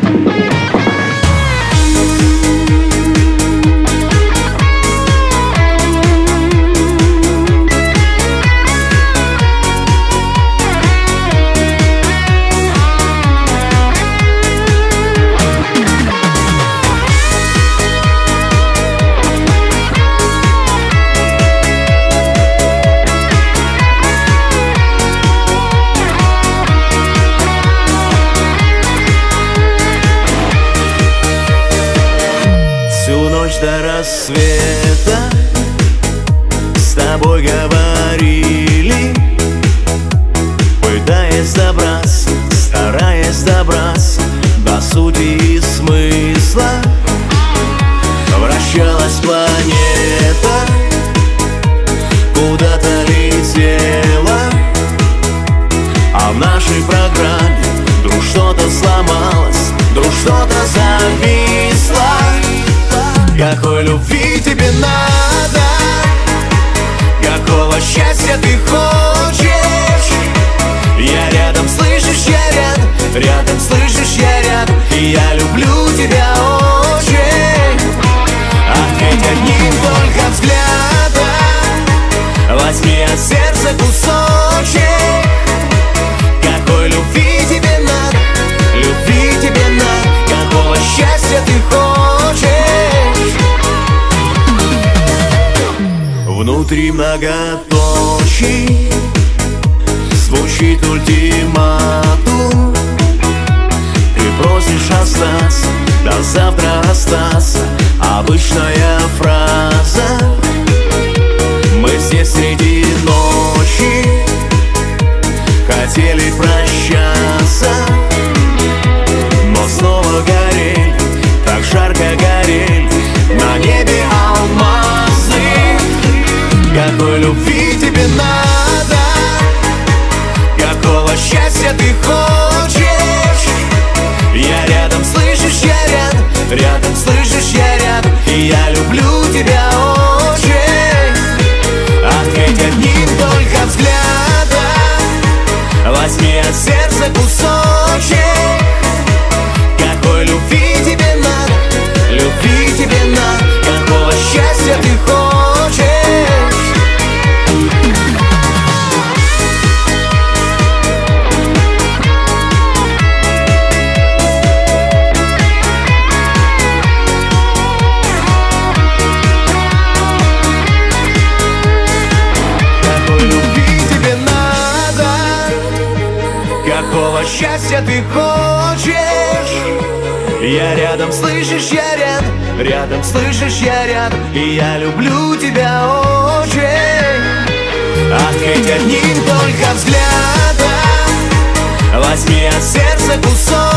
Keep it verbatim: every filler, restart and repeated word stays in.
До рассвета с тобой говорили, пытаясь добраться, стараясь добраться до сути и смысла. Вращалась планета, куда-то летела, а в нашей программе вдруг что-то сломалось, вдруг что-то зависло. Какой любви тебе надо? Какого счастья ты хочешь? Я рядом, слышишь, я рядом, рядом, слышишь, я рядом, и я люблю тебя очень. Ответь одним только взглядом, возьми от сердца кусочек. Какой любви тебе надо? Любви тебе надо? Какого счастья ты хочешь? Внутри многоточий звучит ультиматум. Ты просишь остаться, до завтра остаться. Обычная фраза. Мы здесь среди ночи хотели прощаться, но снова горели, так жарко горели на небе алмазы. Какой любви тебе надо? Какого счастья ты хочешь? Я рядом, слышишь, я рядом, рядом, слышишь, я рядом, и я люблю тебя очень. Ответь одним только взглядом, возьми от сердца кусочек. Какой любви тебе надо? Любви тебе надо? Какого счастья ты хочешь? Какого счастья ты хочешь? Я рядом, слышишь, я рядом, рядом, слышишь, я рядом, и я люблю тебя очень. Ответь одним только взглядом, возьми от сердца кусок.